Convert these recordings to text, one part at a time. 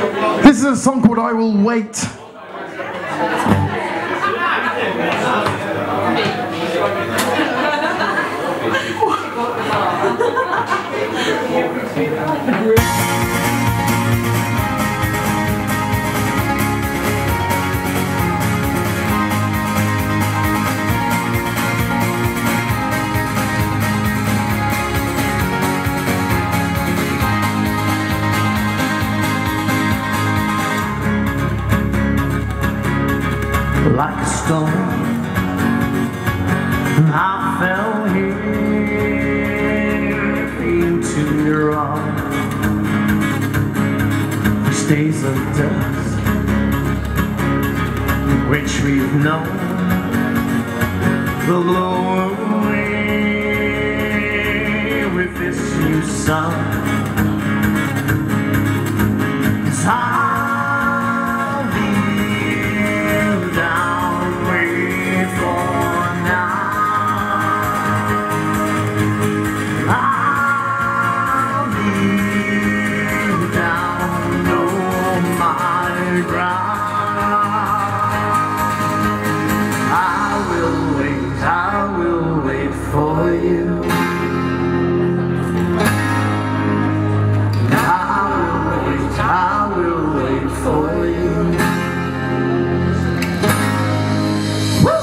This is a song called I Will Wait. Like a stone, I fell here into your arms. These days of dust, which we've known, will blow away with this new sun. 'Cause I'll leave down way for now. I'll leave down on my ground. I will wait for you. For you. Woo!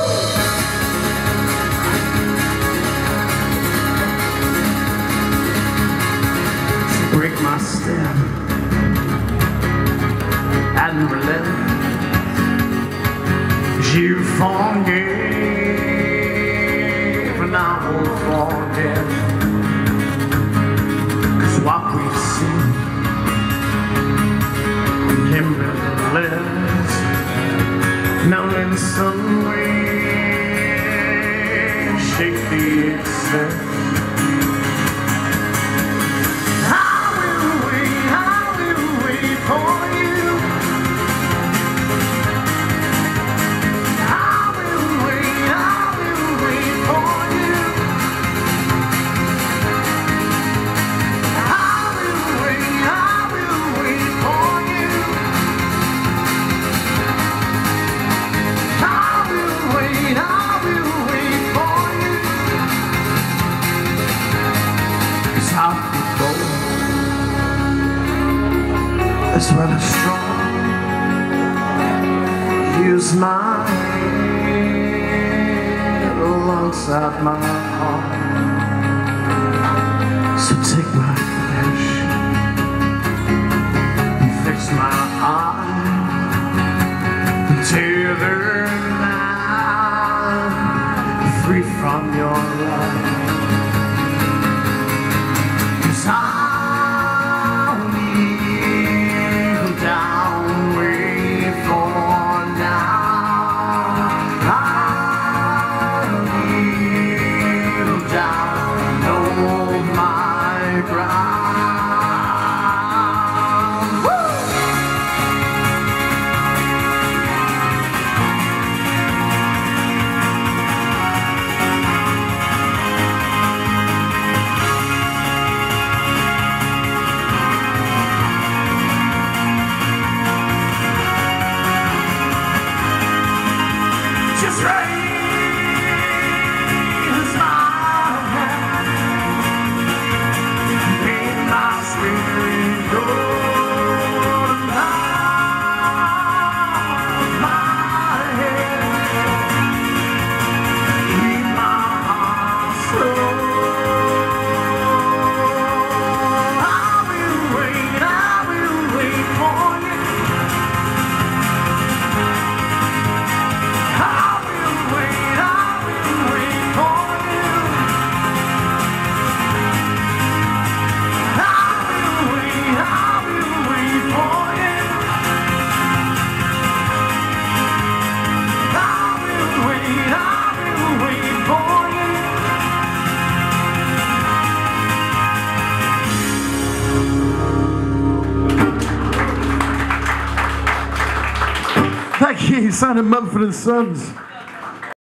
Break my step and relent. You forgave and I will forget. 'Cause what we've seen limitless, now in some way shake the excess. I will wait for you. I will wait for you. I will wait for you. As well as strong, use my head alongside my heart. So take my flesh and fix my eye, tethered now, free from your love. 'Cause Thank you, sound of Mumford and Sons.